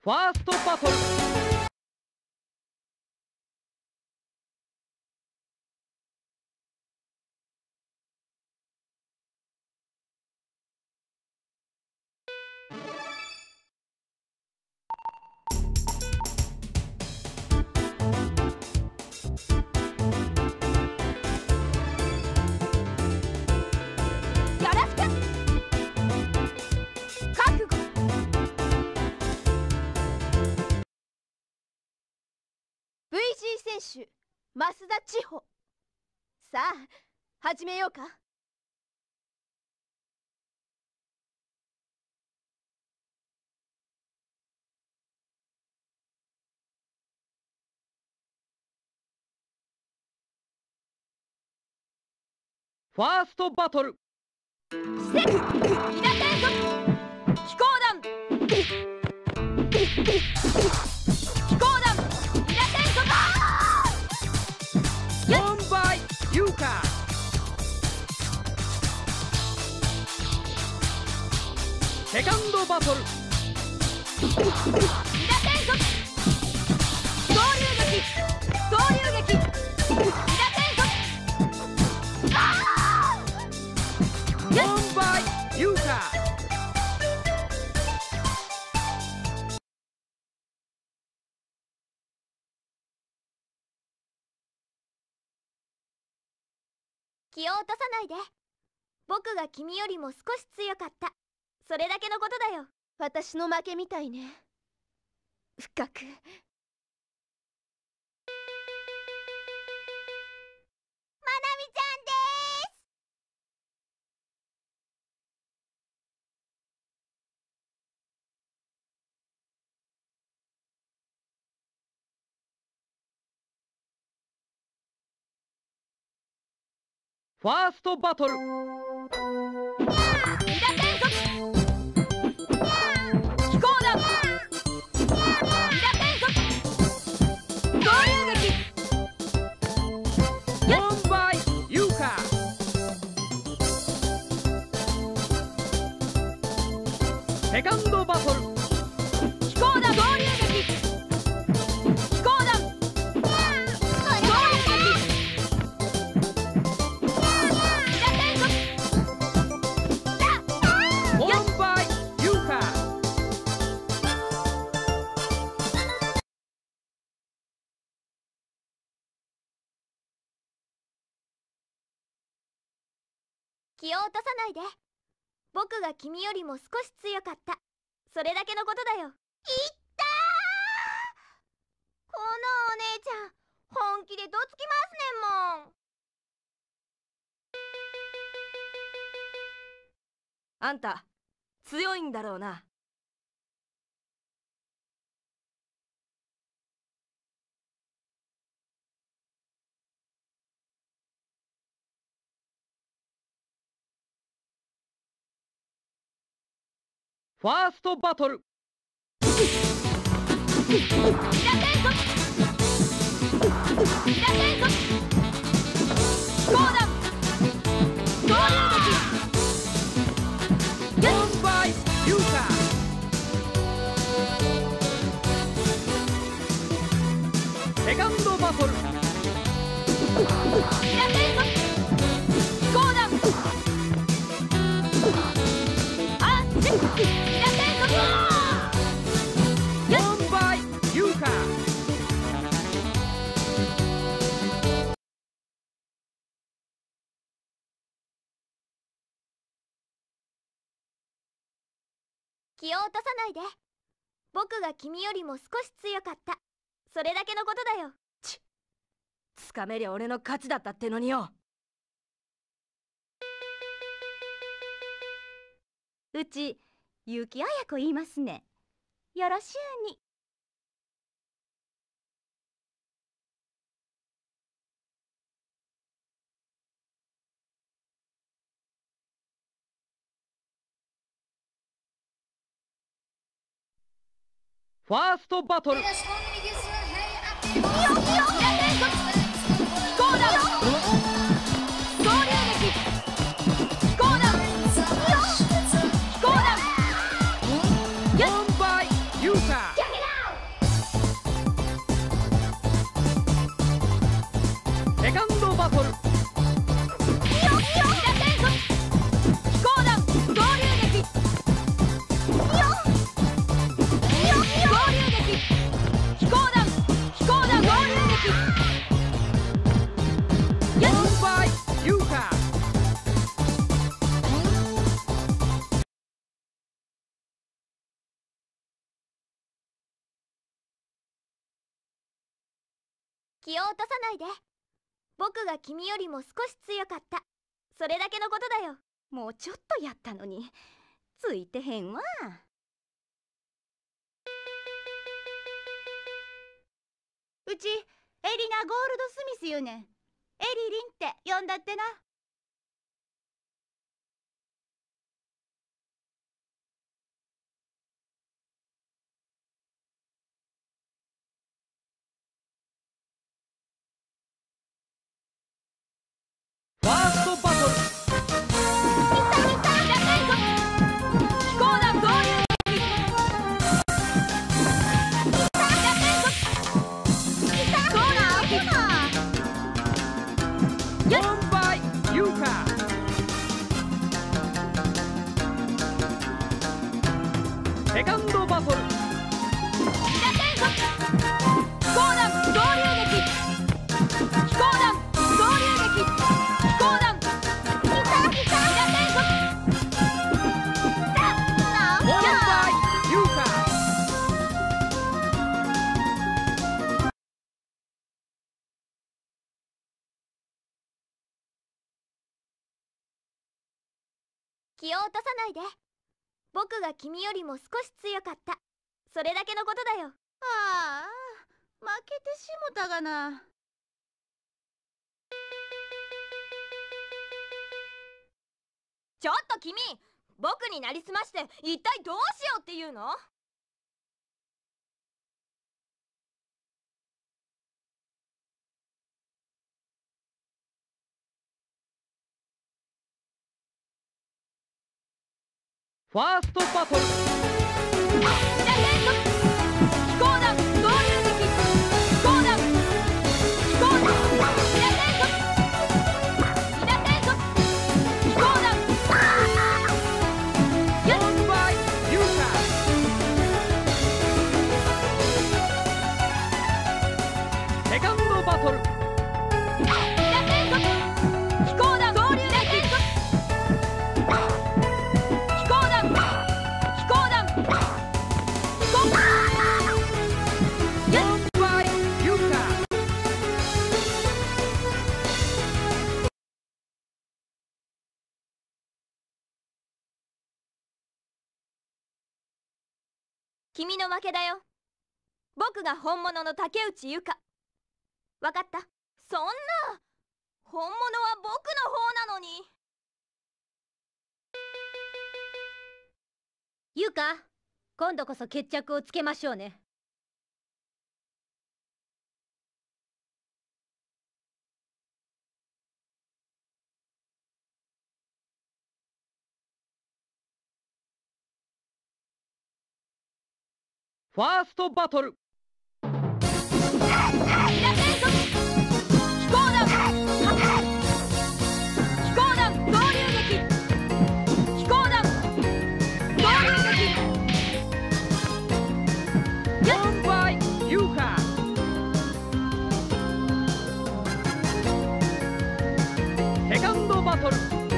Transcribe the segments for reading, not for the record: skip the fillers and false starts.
ファーストバトル。 選手増田千穂。さあ始めようか。 ファーストバトル。 セッ稲天速飛行弾飛行弾稲天速ワンバイユーカ。セカンドバトル。 稲天速総流撃総流撃稲天速ワンバイユーカ。 気を落とさないで。僕が君よりも少し強かった、それだけのことだよ。私の負けみたいね。深く。まなみちゃんです。 ファーストバトル。 稲天速飛行弾稲天速総流撃ワンバイユーカ。セカンドバトル。 飛行弾総流撃飛行弾気を落とさないで。僕が君よりも少し強かった、それだけのことだよ。いったー。このお姉ちゃん本気でどつきますねんもん。 あんた強いんだろうな。 ファーストバトル。 稲天速稲天速飛行弾総流撃ワンバイユーカ。セカンドバトル。 稲天速飛行弾あっ稲天速ワンバイユーカ。 気を落とさないで。僕が君よりも少し強かった、それだけのことだよ。 つかめりゃ俺の勝ちだったってのによ。 うち結城綾子言いますね。よろしゅうに。 ファーストバトル。 稲天速飛行弾総流撃飛行弾飛行弾ワンバイユーカ。 セカンドバトル。 気を落とさないで。僕が君よりも少し強かった。それだけのことだよ。 もうちょっとやったのについてへんわ。うちエリナ・ゴールドスミス言うねん。エリリンって呼んだってな。 ファーストバトル。セカンドバトル。 気を落とさないで。僕が君よりも少し強かった。それだけのことだよ。 ああ、負けてしもたがな。 ちょっと君、僕になりすまして一体どうしようっていうの？ ファーストバトル。セカンドバトル。 君の負けだよ。僕が本物の竹内優香。わかった？ そんな、本物は僕の方なのに。 優香、今度こそ決着をつけましょうね。 ファーストバトル。セカンドバトル。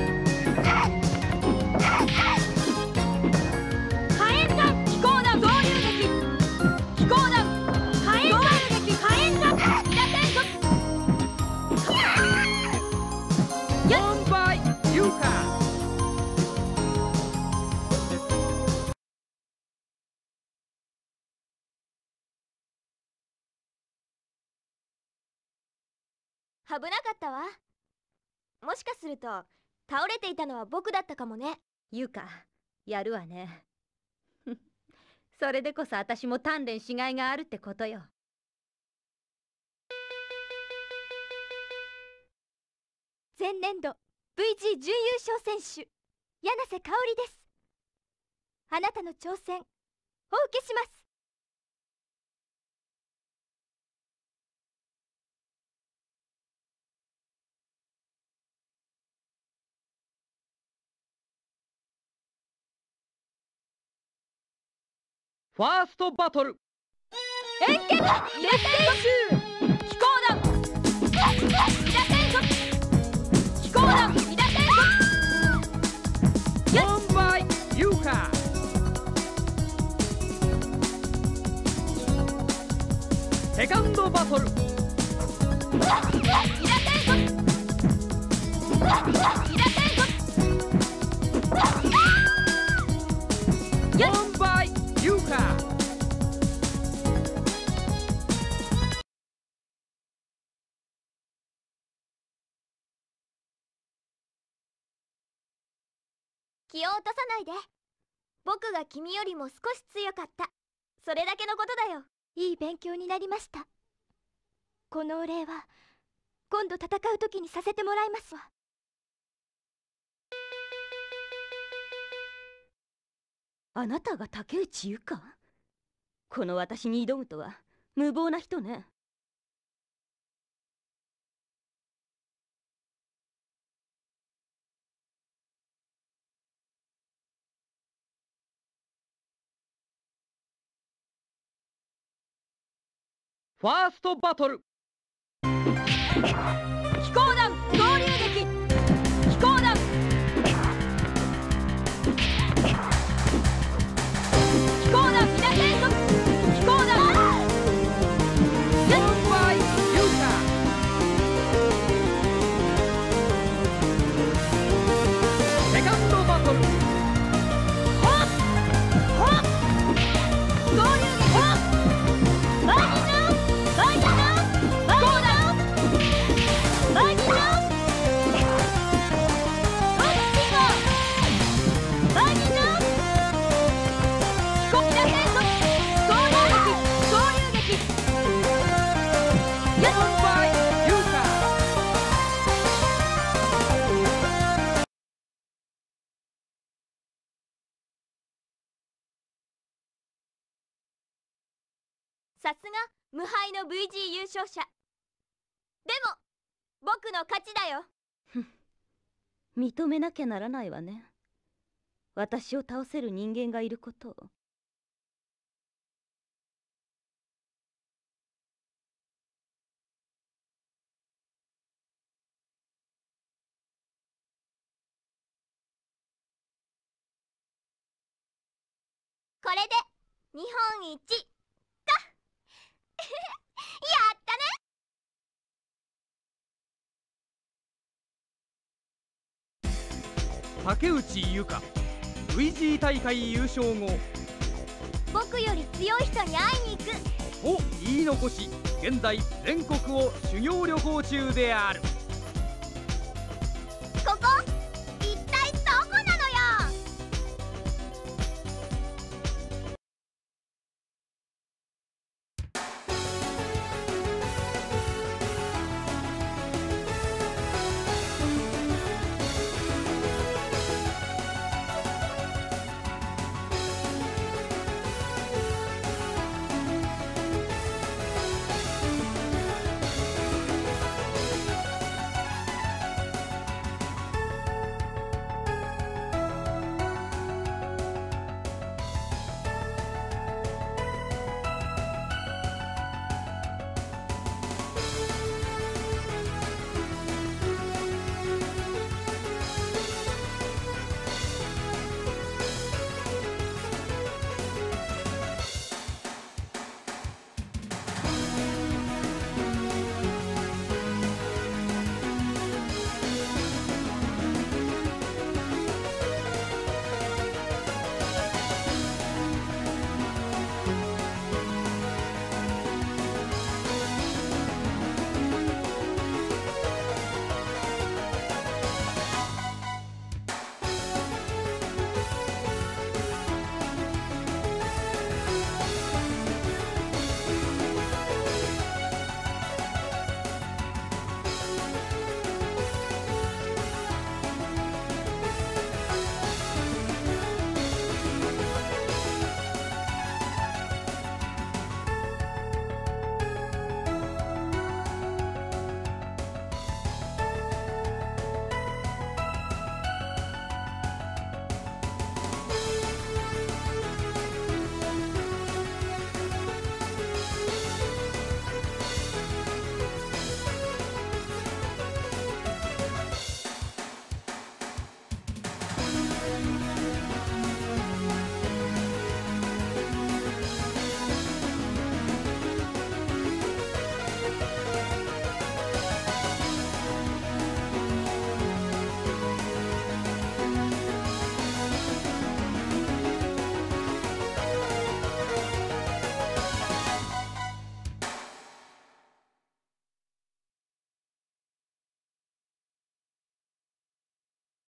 危なかったわ。もしかすると倒れていたのは僕だったかもね。 優香、やるわね。それでこそ私も鍛錬しがいがあるってことよ。 前年度 VG 準優勝選手柳瀬香織です。あなたの挑戦お受けします。 ファーストバトル。 円形熱戦飛行弾伊田戦速飛行弾伊田戦速オンバイユーカ。セカンドバトル。 伊田戦速伊田戦速オンバイユーカ。 気を落とさないで。僕が君よりも少し強かった。それだけのことだよ。いい勉強になりました。このお礼は今度戦う時にさせてもらいますわ。 あなたが竹内優香？この私に挑むとは無謀な人ね。 ファーストバトル。 飛行弾合流撃飛行弾飛行弾伊田戦速飛行弾オンバイユーカ。セカンドバトル。 合流撃バーニンナーバーニンナー飛行弾バーニンナーロースティンガーバーニンナー飛行伊田戦速合流撃オンバイユーカ。 さすが無敗の VG 優勝者。でも僕の勝ちだよ。 認めなきゃならないわね。私を倒せる人間がいることを。 これで日本一かやったね。 竹内優香 VG 大会優勝後、 僕より強い人に会いに行くと言い残し、現在全国を修行旅行中である。